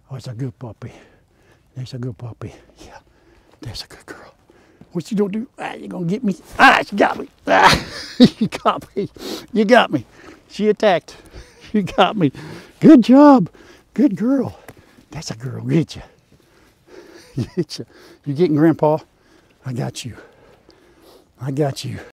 Oh, it's a good puppy. There's a good puppy. Yeah, there's a good girl. What you gonna do? Ah, you gonna get me? Ah, she got me. Ah, you got me. You got me. She attacked. You got me. Good job. Good girl. That's a girl. Get you. Get you. You getting Grandpa? I got you. I got you.